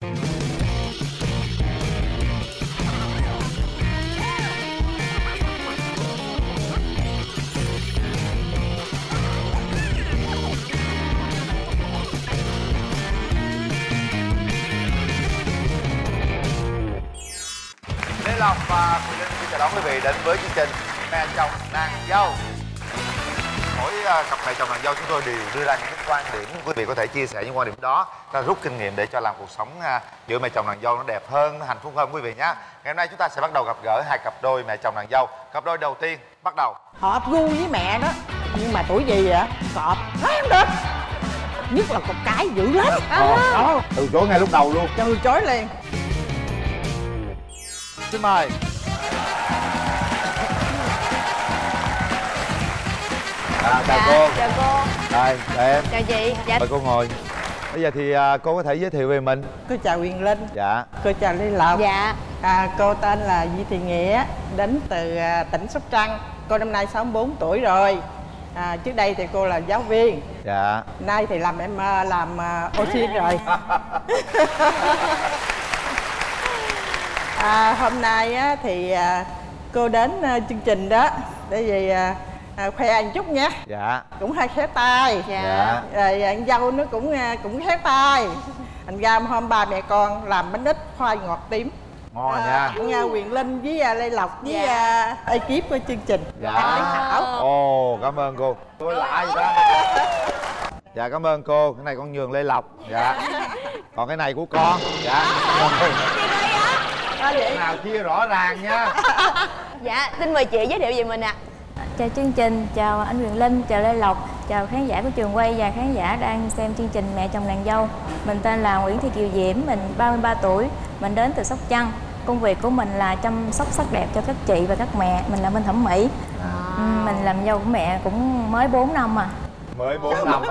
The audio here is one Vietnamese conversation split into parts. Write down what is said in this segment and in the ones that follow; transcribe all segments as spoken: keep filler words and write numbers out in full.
Lộc và Quyền Linh xin chào đón quý vị đến với chương trình Mẹ Chồng Nàng Dâu. Mỗi uh, cặp mẹ chồng nàng dâu chúng tôi đều đưa ra những quan điểm, quý vị có thể chia sẻ những quan điểm đó, ta rút kinh nghiệm để cho làm cuộc sống uh, giữa mẹ chồng nàng dâu nó đẹp hơn, nó hạnh phúc hơn quý vị nhé. Ngày hôm nay chúng ta sẽ bắt đầu gặp gỡ hai cặp đôi mẹ chồng nàng dâu. Cặp đôi đầu tiên bắt đầu. Hợp gu với mẹ đó, nhưng mà tuổi gì vậy? Cọp nói không được, nhất là cục cái dữ lắm. Ờ, đó. Từ chối ngay lúc đầu luôn. Từ chối liền. Xin mời. À, chào dạ, cô. chào cô. Rồi, chào em. Chào chị. Dạ. Mời cô ngồi. Bây giờ thì à, cô có thể giới thiệu về mình. Cô chào Quyền Linh. Dạ. Cô chào Lê Lộc. Dạ. À, cô tên là Vi Thị Nghĩa, đến từ à, tỉnh Sóc Trăng. Cô năm nay sáu mươi tư tuổi rồi. À, trước đây thì cô là giáo viên. Dạ. Nay thì làm em à, làm à, ô xin rồi. À, hôm nay á, thì à, cô đến à, chương trình đó để vì à, à, khoe anh chút nhé. Dạ. Cũng hơi khéo tay. Dạ. Dạ. Rồi anh dâu nó cũng cũng khéo tay. Anh ra hôm ba mẹ con làm bánh ít khoai ngọt tím. Ngon à, nha. Nghe Quyền Linh với à, Lê Lộc với Dạ. à, ekip của chương trình. Dạ. Ban thảo. Ồ, cảm ơn cô. Tôi lạ vậy đó. Dạ, cảm ơn cô. Cái này con nhường Lê Lộc. Dạ. Còn cái này của con. Dạ. À, vậy. Nào chia rõ ràng nha. Dạ, xin mời chị giới thiệu về mình ạ. À. Chào chương trình, chào anh Quyền Linh, chào Lê Lộc, chào khán giả của trường quay và khán giả đang xem chương trình Mẹ Chồng Nàng Dâu. Mình tên là Nguyễn Thị Kiều Diễm, mình ba mươi ba tuổi, mình đến từ Sóc Trăng. Công việc của mình là chăm sóc sắc đẹp cho các chị và các mẹ, mình là bên thẩm mỹ. À. Mình làm dâu của mẹ cũng mới bốn năm à. Mới bốn năm.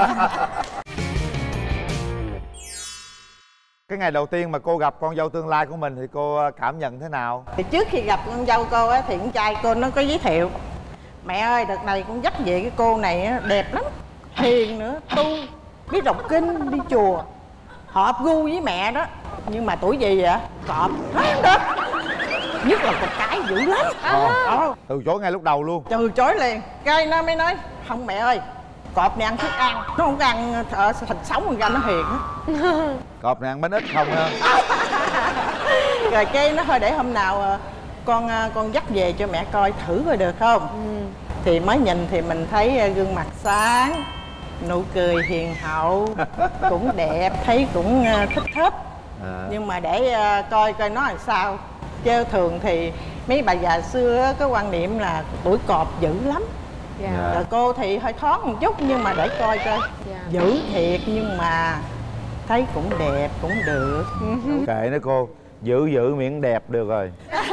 Cái ngày đầu tiên mà cô gặp con dâu tương lai của mình thì cô cảm nhận thế nào? Thì trước khi gặp con dâu cô á, thì con trai cô nó có giới thiệu: mẹ ơi, đợt này con dắt về cái cô này á, đẹp lắm, hiền nữa, tu, biết đọc kinh, đi chùa, hợp gu với mẹ đó. Nhưng mà tuổi gì vậy? Cọp nói không được, nhất là cục cái dữ lắm. Ờ. Ờ. Từ chối ngay lúc đầu luôn. Từ chối liền. Cái nó mới nói: không mẹ ơi, cọp này ăn thức ăn, nó không có ăn ở thịt sống, con ra nó hiền á. Cọp này ăn bánh ít không ha? Rồi cái nó thôi để hôm nào con con dắt về cho mẹ coi thử coi được không. Ừ. Thì mới nhìn thì mình thấy gương mặt sáng, nụ cười hiền hậu, cũng đẹp, thấy cũng thích thích. À. Nhưng mà để coi coi nó làm sao. Chứ thường thì mấy bà già xưa có quan niệm là tuổi cọp dữ lắm. Dạ. Rồi cô thì hơi thoáng một chút, nhưng mà để coi coi. Dạ. Dữ thiệt nhưng mà thấy cũng đẹp, cũng được. Kệ nó cô, giữ giữ miệng đẹp được rồi.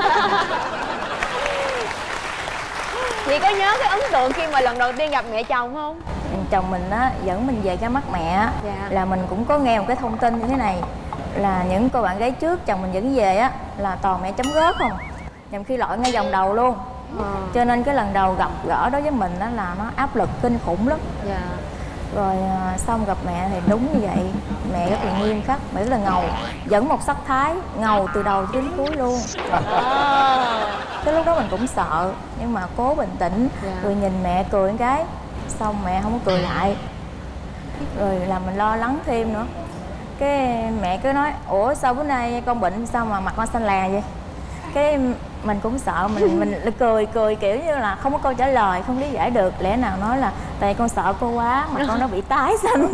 Chị có nhớ cái ấn tượng khi mà lần đầu tiên gặp mẹ chồng không? Chồng mình á dẫn mình về cái mắt mẹ. Dạ. Là mình cũng có nghe một cái thông tin như thế này, là những cô bạn gái trước chồng mình dẫn về á là toàn mẹ chấm gót không, nhằm khi lội ngay vòng đầu luôn. À. Cho nên cái lần đầu gặp gỡ đối với mình đó là nó áp lực kinh khủng lắm. Dạ. Rồi xong gặp mẹ thì đúng như vậy, mẹ rất là nghiêm khắc, mẹ rất là ngầu, dẫn một sắc thái ngầu từ đầu đến cuối luôn. À. Cái lúc đó mình cũng sợ nhưng mà cố bình tĩnh. Dạ. Rồi nhìn mẹ cười một cái, xong mẹ không có cười lại, rồi làm mình lo lắng thêm nữa. Cái mẹ cứ nói: ủa sao bữa nay con bệnh sao mà mặt con xanh là vậy? Cái mình cũng sợ, mình mình cười cười kiểu như là không có câu trả lời, không lý giải được. Lẽ nào nói là tại con sợ cô quá mà con nó bị tái xanh.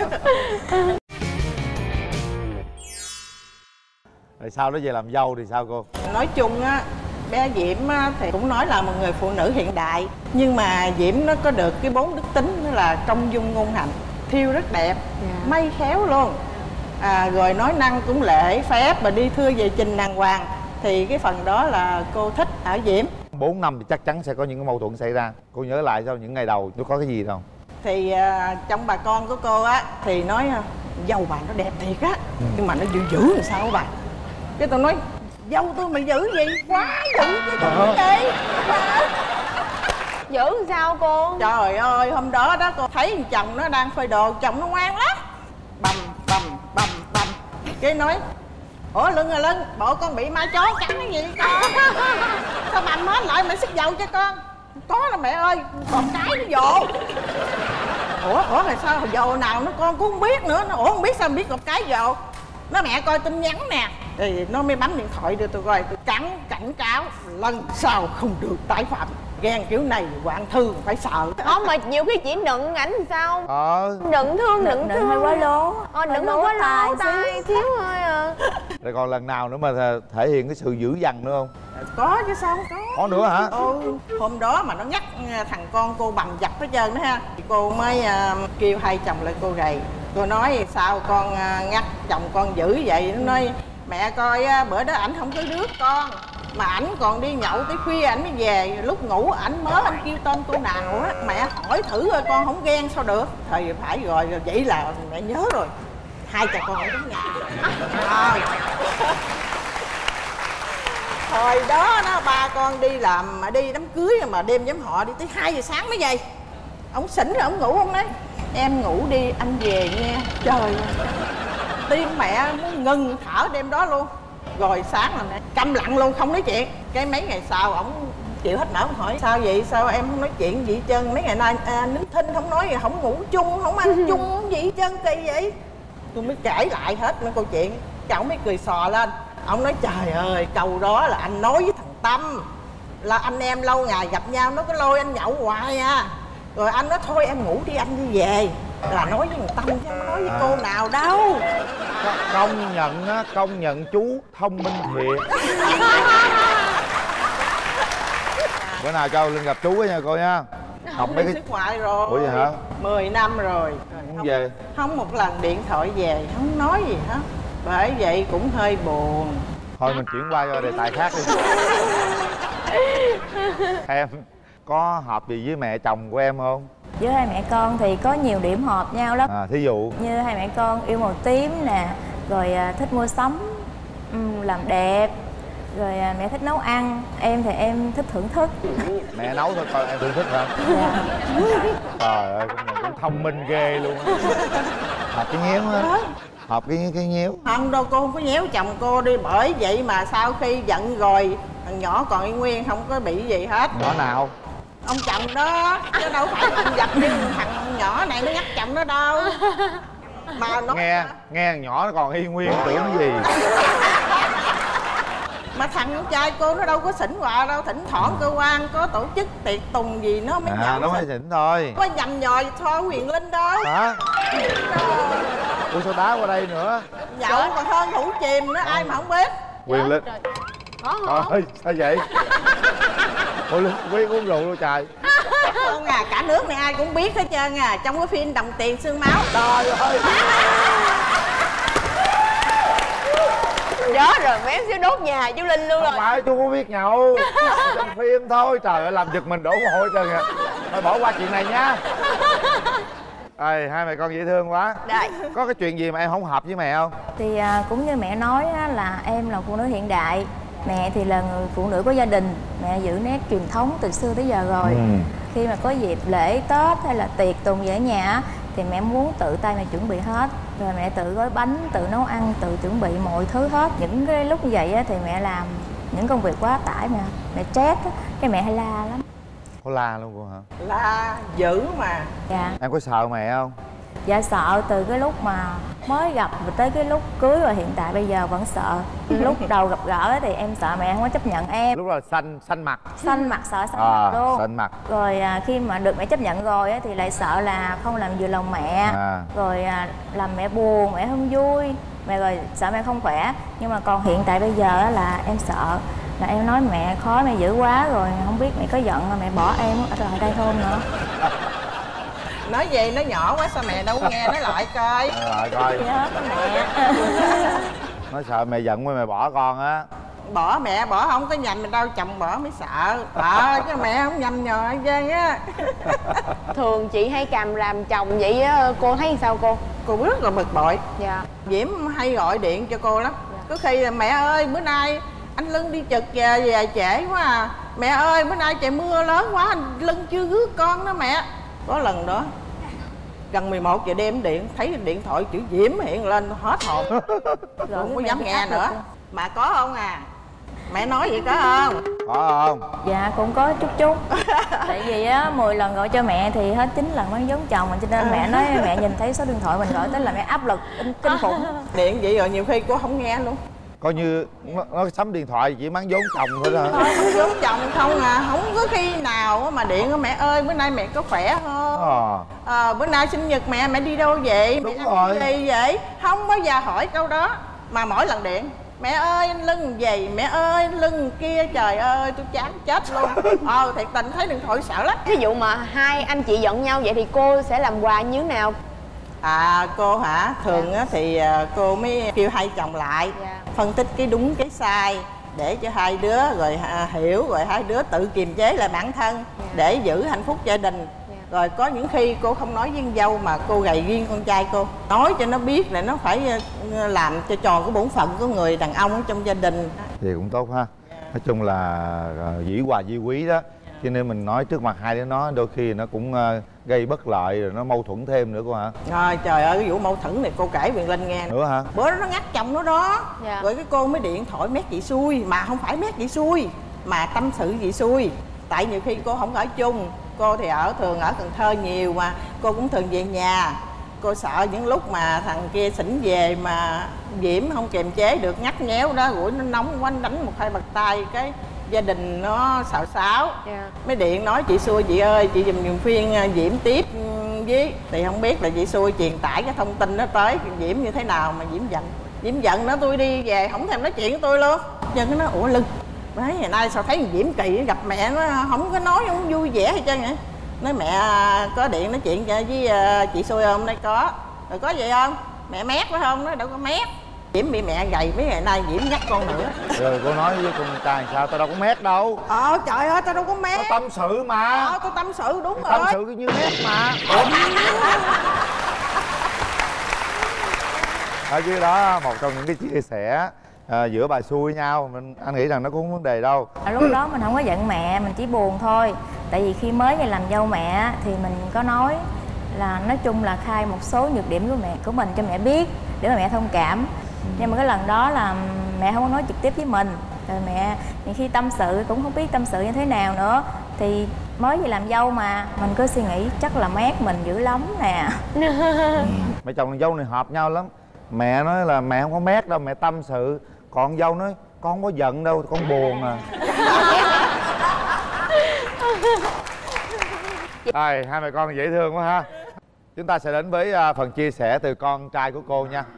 Rồi sau đó về làm dâu thì sao cô? Nói chung á, bé Diễm á, thì cũng nói là một người phụ nữ hiện đại. Nhưng mà Diễm nó có được cái bốn đức tính, đó là công dung ngôn hạnh, thiêu rất đẹp, yeah. May khéo luôn. À, rồi nói năng cũng lễ phép và đi thưa về trình đàng hoàng. Thì cái phần đó là cô thích ở Diễm. Bốn năm thì chắc chắn sẽ có những cái mâu thuẫn xảy ra. Cô nhớ lại sau những ngày đầu nó có cái gì đâu? Thì uh, trong bà con của cô á thì nói uh, dâu bà nó đẹp thiệt á. Ừ. Nhưng mà nó dữ dữ làm sao bà? Cái tôi nói dâu tôi mà dữ gì? Quá dữ chứ trời ơi. Dữ làm sao cô? Trời ơi, hôm đó đó cô thấy chồng nó đang phơi đồ, chồng nó ngoan lắm. Bầm bầm bầm bầm. Cái nói ủa Lưng à Lưng, bộ con bị ma chó cắn cái gì con? Sao bà mến lại mẹ xức dầu cho con? Có là mẹ ơi, còn cái nó dồ. Ủa, ủa là sao dồ nào nó con cũng không biết nữa. Nó ủa không biết sao biết một cái dồ. Nó mẹ coi tin nhắn nè. Thì nó mới bấm điện thoại đưa tôi coi. Tôi cắn cảnh cáo lần sau không được tái phạm. Ghen kiểu này Hoàng Thư phải sợ. Không mà nhiều khi chỉ nựng ảnh thì sao? Ờ Nựng thương, nựng thương hơi quá lố. Ờ nựng hơi quá lố, tay thiếu thôi à. Rồi còn lần nào nữa mà thể hiện cái sự dữ dằn nữa không? Có chứ sao không có. Có nữa hả? Ừ, hôm đó mà nó nhắc thằng con cô bầm dập hết trơn đó ha. Thì cô mới uh, kêu hai chồng lại cô gầy. Cô nói sao con uh, nhắc chồng con dữ vậy. Nó nói mẹ coi uh, bữa đó ảnh không có rước con. Mà ảnh còn đi nhậu tới khuya ảnh mới về. Lúc ngủ ảnh mới anh kêu tên cô nào á. Mẹ hỏi thử coi con không ghen sao được. Thì phải rồi, rồi vậy là mẹ nhớ rồi. Hai cha con ở trong nhà. À. Hồi đó nó ba con đi làm mà đi đám cưới mà đêm giám họ đi tới hai giờ sáng mới về. Ông xỉn rồi ông ngủ không đấy. Em ngủ đi anh về nha. Trời, tim mẹ muốn ngừng thở đêm đó luôn. Rồi sáng là mẹ câm lặng luôn không nói chuyện. Cái mấy ngày sau ổng chịu hết nở, ông hỏi sao vậy, sao em không nói chuyện gì hết trơn. Mấy ngày nay à, nín thinh không nói gì, không ngủ chung, không ăn chung gì hết trơn, kỳ vậy. Tôi mới kể lại hết mấy câu chuyện. Cháu mới cười xò lên. Ông nói trời ơi, câu đó là anh nói với thằng Tâm. Là anh em lâu ngày gặp nhau nó có lôi anh nhậu hoài à. Rồi anh nói thôi em ngủ đi anh đi về. Là nói với thằng Tâm chứ không nói với à. cô nào đâu. Công nhận á, công nhận chú thông minh thiệt. Bữa nào cho Linh gặp chú với nha cô nha. Học mấy cái... xuất ngoại rồi. Ủa vậy hả? mười năm rồi. Không, không về. Không một lần điện thoại về, không nói gì hết. Bởi vậy cũng hơi buồn. Thôi mình chuyển qua cho đề tài khác đi. Em có hợp gì với mẹ chồng của em không? Với hai mẹ con thì có nhiều điểm hợp nhau lắm. À, thí dụ? Như hai mẹ con yêu màu tím nè. Rồi à, thích mua sắm, um, làm đẹp. Rồi à, mẹ thích nấu ăn. Em thì em thích thưởng thức. Mẹ nấu thôi còn em thưởng thức hả? Dạ. Trời ơi, con này cũng thông minh ghê luôn á. Hợp cái nhéo á. Hợp cái cái nhéo. Không đâu, cô không có nhéo chồng cô đi. Bởi vậy mà sau khi giận rồi thằng nhỏ còn y nguyên, không có bị gì hết. Nhỏ nào? Ông chồng đó, chứ đâu phải ông giật như thằng nhỏ này nó nhắc chồng nó đâu. Mà nó nghe nghe thằng nhỏ nó còn y nguyên tưởng cái gì. Mà thằng trai cô nó đâu có xỉn quà đâu. Thỉnh thoảng cơ quan có tổ chức tiệc tùng gì nó mới à, nhậu. Nó mới xỉn thôi. Có dầm nhòi Thoa Huyền Linh đâu. Hả? Ủa sao đá qua đây nữa? Nhậu còn hơn thủ chìm nữa, ai mà không biết. Huyền Linh. Trời ơi, sao vậy? Ủa Linh biết uống rượu luôn trời. Không à, cả nước này ai cũng biết hết trơn à. Trong cái phim Đồng Tiền Xương Máu. Trời ơi. Nhớ rồi, méo xíu đốt nhà chú Linh luôn rồi. Không phải, chú có biết nhậu. Trong phim thôi, trời ơi, làm giật mình đổ mồ hôi trơn kìa. Thôi bỏ qua chuyện này nha. Ê, hai mẹ con dễ thương quá. Đây. Có cái chuyện gì mà em không hợp với mẹ không? Thì à, cũng như mẹ nói á, là em là phụ nữ hiện đại. Mẹ thì là người phụ nữ của gia đình. Mẹ giữ nét truyền thống từ xưa tới giờ rồi. ừ. Khi mà có dịp lễ Tết hay là tiệc tùng gì ở nhà á, thì mẹ muốn tự tay mẹ chuẩn bị hết. Rồi mẹ tự gói bánh, tự nấu ăn, tự chuẩn bị mọi thứ hết. Những cái lúc như vậy á, thì mẹ làm những công việc quá tải mà mẹ stress á, cái mẹ hay la lắm. Có la luôn cô hả? La dữ mà. Dạ. Em có sợ mẹ không? Dạ sợ, từ cái lúc mà mới gặp và tới cái lúc cưới và hiện tại bây giờ vẫn sợ. Lúc đầu gặp gỡ thì em sợ mẹ không có chấp nhận em. Lúc đó là xanh xanh mặt. Xanh mặt, sợ xanh à, mặt luôn. Xanh mặt. Rồi à, khi mà được mẹ chấp nhận rồi á, thì lại sợ là không làm vừa lòng mẹ. à. Rồi à, làm mẹ buồn, mẹ không vui. Mẹ rồi sợ mẹ không khỏe. Nhưng mà còn hiện tại bây giờ á, là em sợ là em nói mẹ khó, mẹ dữ quá rồi không biết mẹ có giận mà mẹ bỏ em ở lại đây không nữa. Nói gì nó nhỏ quá sao mẹ đâu nghe, nói lại coi. Nói lại coi. Nhớ mẹ. Nó sợ mẹ giận với mẹ bỏ con á. Bỏ mẹ bỏ không có nhầm mình đâu, chồng bỏ mới sợ. Bỏ chứ mẹ không nhầm nhò trơn á. Thường chị hay càm ràm chồng vậy á, cô thấy sao cô? Cô rất là bực bội. Dạ. Diễm hay gọi điện cho cô lắm. Dạ. Có khi là mẹ ơi bữa nay anh Lưng đi trực về, về trễ quá à. Mẹ ơi bữa nay trời mưa lớn quá, anh Lưng chưa rước con đó mẹ. Có lần đó Gần mười một giờ đêm điện thấy điện thoại chữ Diễm hiện lên hết hồn. Rồi không có dám nghe nữa. Mà có không à? Mẹ nói vậy có không? Có không? Dạ cũng có chút chút. Tại vì á mười lần gọi cho mẹ thì hết chín lần mới giống chồng mình, cho nên mẹ nói mẹ nhìn thấy số điện thoại mình gọi tới là mẹ áp lực kinh khủng. Điện vậy rồi nhiều khi cô không nghe luôn. Coi như nó, nó sắm điện thoại chỉ bán vốn chồng thôi đó. Không vốn chồng không à, không có khi nào mà điện mẹ ơi bữa nay mẹ có khỏe không? À. À, bữa nay sinh nhật mẹ, mẹ đi đâu vậy? Đúng mẹ rồi. ăn gì vậy? Không bao giờ hỏi câu đó. Mà mỗi lần điện mẹ ơi anh lưng gì, mẹ ơi anh lưng kia, trời ơi tôi chán chết luôn. Ờ thiệt tình thấy điện thoại sợ lắm. Ví dụ mà hai anh chị giận nhau vậy thì cô sẽ làm quà như thế nào? À cô hả? Thường á thì cô mới kêu hai chồng lại, Dạ. phân tích cái đúng cái sai để cho hai đứa rồi à, hiểu, rồi hai đứa tự kiềm chế lại bản thân. Dạ. Để giữ hạnh phúc gia đình. Dạ. Rồi có những khi cô không nói với con dâu mà cô gầy riêng con trai cô, nói cho nó biết là nó phải làm cho tròn cái bổn phận của người đàn ông ở trong gia đình. Thì cũng tốt ha. Nói chung là dĩ hòa vi quý đó. Cho nên mình nói trước mặt hai đứa nó đôi khi nó cũng gây bất lợi rồi nó mâu thuẫn thêm nữa cô hả? Rồi trời ơi cái vụ mâu thuẫn này cô kể Quyền Linh nghe nữa hả? Bữa đó nó ngắt chồng nó đó. Dạ. Rồi cái cô mới điện thoại mét chị xui. Mà không phải mét chị xui mà tâm sự chị xui. Tại nhiều khi cô không ở chung. Cô thì ở thường ở Cần Thơ nhiều mà cô cũng thường về nhà. Cô sợ những lúc mà thằng kia xỉn về mà Diễm không kiềm chế được ngắt nhéo đó, rủi nó nóng quá đánh một hai bạt tay cái gia đình nó xào xáo. Yeah. Mới điện nói chị xui chị ơi, chị dùm dùm phiên Diễm tiếp với. Thì không biết là chị xui truyền tải cái thông tin đó tới Diễm như thế nào mà Diễm giận. Diễm giận nó tôi đi về không thèm nói chuyện với tôi luôn. Chân cái nó ủa lưng mấy ngày nay sao thấy Diễm kỳ gặp mẹ nó không có nói không vui vẻ hay trơn vậy. Nói mẹ có điện nói chuyện với chị xui không? Đây có. Rồi có gì không? Mẹ mét phải không? Nói đâu có mét. Diễm bị mẹ gầy mấy ngày nay Diễm nhắc con nữa. Rồi cô nói với con trai sao? Tao đâu có mét đâu. Ờ trời ơi tao đâu có mét. Tao tâm sự mà. Ờ tao tâm sự đúng tao rồi. Tâm sự như mét mà. Ở dưới đó một trong những cái chia sẻ à, giữa bà xui nhau, mình anh nghĩ rằng nó cũng không vấn đề đâu. À, lúc đó mình không có giận mẹ, mình chỉ buồn thôi. Tại vì khi mới về làm dâu mẹ thì mình có nói là nói chung là khai một số nhược điểm của mẹ của mình cho mẹ biết để mà mẹ thông cảm. Nhưng mà cái lần đó là mẹ không có nói trực tiếp với mình. Rồi mẹ những khi tâm sự cũng không biết tâm sự như thế nào nữa. Thì mới về làm dâu mà mình cứ suy nghĩ chắc là mét mình dữ lắm nè. Mẹ chồng dâu này hợp nhau lắm. Mẹ nói là mẹ không có mét đâu, mẹ tâm sự. Còn dâu nói con không có giận đâu, con buồn à. Rồi, hai mẹ con dễ thương quá ha. Chúng ta sẽ đến với phần chia sẻ từ con trai của cô nha.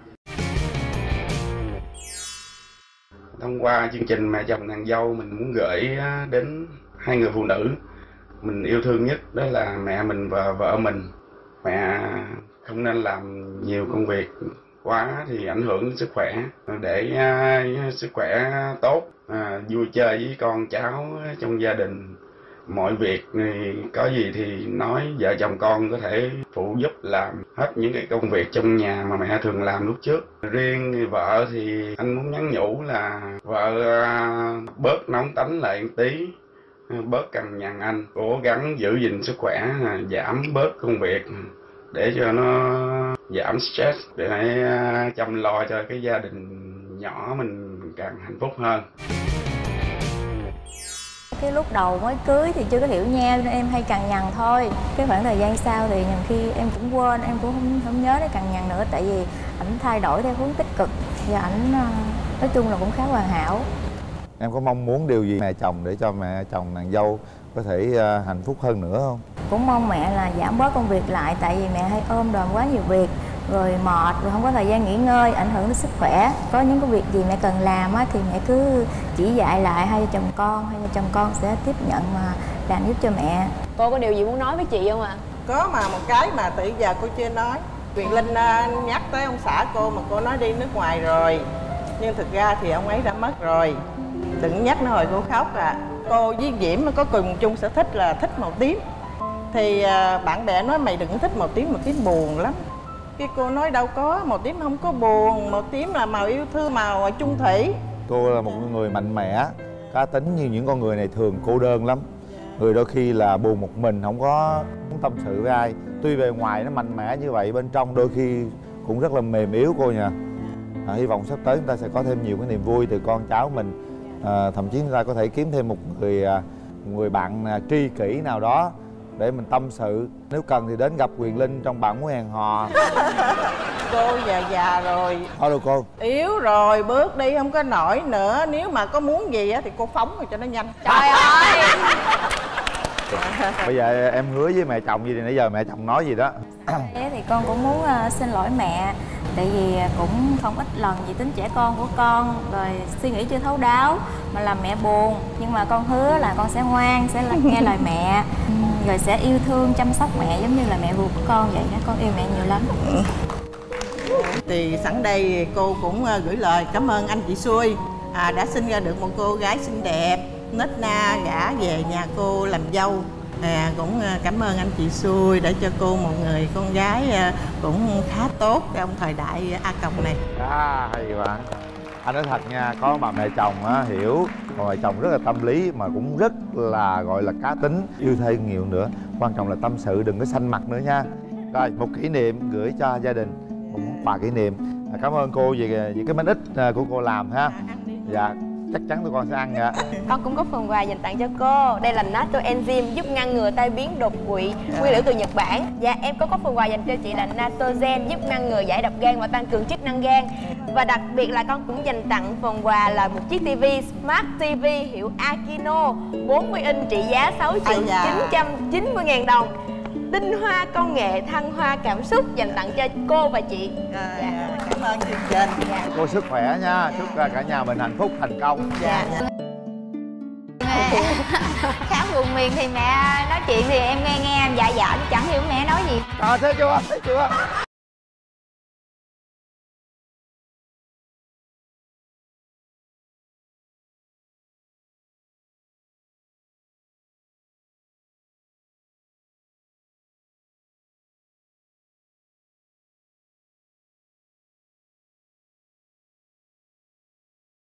Thông qua chương trình Mẹ Chồng Nàng Dâu, mình muốn gửi đến hai người phụ nữ mình yêu thương nhất, đó là mẹ mình và vợ mình. Mẹ không nên làm nhiều công việc quá thì ảnh hưởng đến sức khỏe. Để uh, sức khỏe tốt, uh, vui chơi với con cháu trong gia đình. Mọi việc thì có gì thì nói, vợ chồng con có thể phụ giúp làm hết những cái công việc trong nhà mà mẹ thường làm lúc trước. Riêng vợ thì anh muốn nhắn nhủ là vợ uh, bớt nóng tánh lại một tí, uh, bớt cằn nhằn anh, cố gắng giữ gìn sức khỏe, uh, giảm bớt công việc để cho nó giảm stress, để uh, chăm lo cho cái gia đình nhỏ mình càng hạnh phúc hơn. Cái lúc đầu mới cưới thì chưa có hiểu nhau nên em hay cằn nhằn thôi. Cái khoảng thời gian sau thì nhiều khi em cũng quên, em cũng không, không nhớ để cằn nhằn nữa. Tại vì ảnh thay đổi theo hướng tích cực và ảnh nói chung là cũng khá hoàn hảo. Em có mong muốn điều gì mẹ chồng để cho mẹ chồng nàng dâu có thể uh, hạnh phúc hơn nữa không? Cũng mong mẹ là giảm bớt công việc lại. Tại vì mẹ hay ôm đồm quá nhiều việc, rồi mệt, rồi không có thời gian nghỉ ngơi, ảnh hưởng đến sức khỏe. Có những cái việc gì mẹ cần làm á, thì mẹ cứ chỉ dạy lại hai vợ chồng con, hai vợ chồng con sẽ tiếp nhận mà làm giúp cho mẹ. Cô có điều gì muốn nói với chị không ạ? À? Có mà một cái mà từ giờ cô chưa nói. Quyền Linh uh, nhắc tới ông xã cô mà cô nói đi nước ngoài rồi. Nhưng thực ra thì ông ấy đã mất rồi. Đừng nhắc nó hồi cô khóc à. Cô với Diễm có cùng chung sở thích là thích màu tím. Thì uh, bạn bè nói mày đừng có thích màu tím, màu tím buồn lắm. Cái cô nói đâu có, màu tím không có buồn, màu tím là màu yêu thương, màu chung thủy. Cô là một người mạnh mẽ, cá tính, như những con người này thường cô đơn lắm. Người đôi khi là buồn một mình, không có muốn tâm sự với ai. Tuy bề ngoài nó mạnh mẽ như vậy, bên trong đôi khi cũng rất là mềm yếu cô nha. À, hy vọng sắp tới chúng ta sẽ có thêm nhiều cái niềm vui từ con cháu mình. À, thậm chí chúng ta có thể kiếm thêm một người một người bạn tri kỷ nào đó để mình tâm sự. Nếu cần thì đến gặp Quyền Linh trong Bạn Muốn Hẹn Hò. Cô già già rồi. Thôi được cô. Yếu rồi, bước đi không có nổi nữa. Nếu mà có muốn gì á thì cô phóng rồi cho nó nhanh. Trời ơi. Bây giờ em hứa với mẹ chồng gì thì nãy giờ mẹ chồng nói gì đó. Thế thì con cũng muốn uh, xin lỗi mẹ. Tại vì cũng không ít lần vì tính trẻ con của con, rồi suy nghĩ chưa thấu đáo mà làm mẹ buồn. Nhưng mà con hứa là con sẽ ngoan, sẽ nghe lời mẹ, rồi sẽ yêu thương chăm sóc mẹ giống như là mẹ ruột của con vậy đó. Con yêu mẹ nhiều lắm. Thì sẵn đây cô cũng gửi lời cảm ơn anh chị Xuôi, à, đã sinh ra được một cô gái xinh đẹp, nết na gả về nhà cô làm dâu. À, cũng cảm ơn anh chị Xuôi đã cho cô một người con gái cũng khá tốt trong thời đại A Còng này. À, hay bạn. Anh nói thật nha, có bà mẹ chồng á, hiểu, bà mẹ chồng rất là tâm lý mà cũng rất là gọi là cá tính, yêu thêm nhiều nữa. Quan trọng là tâm sự, đừng có xanh mặt nữa nha. Rồi, một kỷ niệm gửi cho gia đình, một món quà kỷ niệm. À, cảm ơn cô vì, vì cái bánh ít của cô làm ha. Dạ, chắc chắn tụi con sẽ ăn ạ. Con cũng có phần quà dành tặng cho cô. Đây là natto enzyme giúp ngăn ngừa tai biến đột quỵ, nguyên liệu từ Nhật Bản. Dạ, em có có phần quà dành cho chị là natto gen giúp ngăn ngừa giải độc gan và tăng cường chức năng gan. Và đặc biệt là con cũng dành tặng phần quà là một chiếc tivi Smart ti vi hiệu Akino bốn mươi inch trị giá sáu triệu chín trăm chín mươi ngàn đồng. Tinh hoa công nghệ thăng hoa cảm xúc dành tặng cho cô và chị. Dạ. Cảm ơn chương trình. Dạ. Cô sức khỏe nha, chúc cả nhà mình hạnh phúc thành công. Dạ. Khá buồn miền thì mẹ nói chuyện thì em nghe nghe em dạ dạ chẳng hiểu mẹ nói gì. À, thấy chưa, thấy chưa.